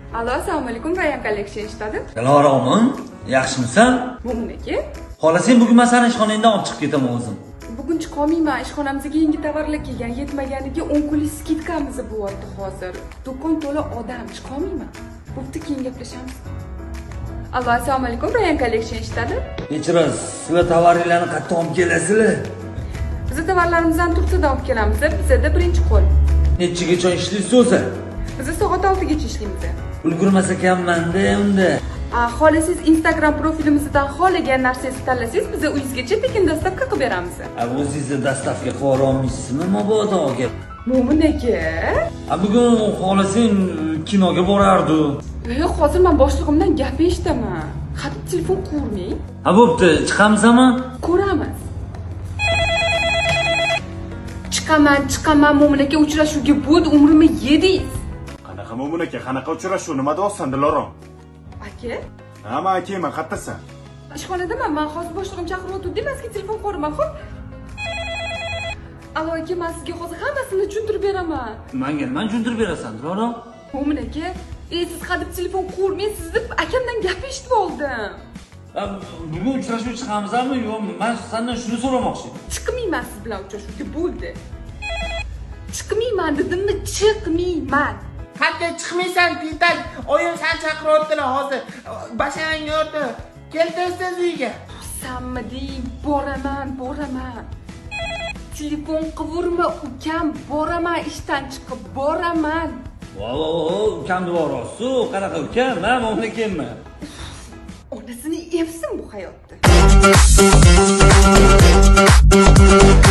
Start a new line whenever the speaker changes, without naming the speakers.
Alo, assalomu alaykum. Rayyan Collection eshitadi.
Diloraman, yaxshimisan?
Mo'min aka.
Xohlasang bugun men seni ishxonangdan olib chiqib ketaman o'zim.
Bugun chiqolmayman. Ishxonamizga yangi tovarlar kelgan. Yetmaganiga 10 kunlik skidkamiz bo'lyapti hozir. Do'kon to'la odam, chiqolmayman. Bo'pti, keyin gaplashamiz. Alo, assalomu alaykum. Rayyan Collection eshitadi.
Kechirasiz, sizlar tovarlarni qayerdan olib kelasizlar?
Biz tovarlarimizni Turkiyadan olib kelamiz. Bizda birinchi qo'l.
Nechigacha ishlaysiz o'zi?
Biz soat 6 gacha ishlaymiz.
Ulgurmas ekanman-da unda.
Xohlasangiz Instagram profilimizdan xohlagan narsangizni tanlasangiz, biz uyingizgacha tekin dostavka qilib beramiz.
O'zingizni dostavka qilib ololmaysizmi, mabodo aka?
Mo'min aka.
Bugun xohlasang kinoga borardi.
Hozir men boshlig'imdan gap eshitaman. Qattiq telefon qurmang.
Bo'pti, chiqamizmi?
Ko'ramiz. Chiqaman, Mo'min aka, uchrashuvga bo'ldi, umrimni yedingiz.
Qanaqa Mo'min aka, qanaqa uchrashuv, nima deyapsan Dilorom?
Aka?
Ha, men akayman, qayerdasan?
Ishxonadaman, men hozir boshlig'im chaqiryapti, sizga telefon quraman, xo'p? Alo aka, men sizga hozir hammasini tushuntirib beraman.
Menga nima tushuntirib berasan, Dilorom?
Mo'min aka, siz hadeb telefon qurmang, sizni akamdan gap eshitib oldim.
Bugun uchrashuv chiqamizmi yo'q? Men sendan shuni so'ramoqchi.
Chiqmayman siz bilan uchrashuvga, bo'ldi. Chiqmayman dedimmi? Chiqmayman.
Qanday chiqmaysan, Pintak? Oyim sen chaqiryaptilar hozir. Bashang yordi. Kel tez uyga.
Sanmi deng, boraman. Telefon qilurma, ukam, boraman, ishdan chiqib boraman.
Ukamni borasiz, qanaqa ukam? Men uni kelman.
Onasini evsin bu hayotda.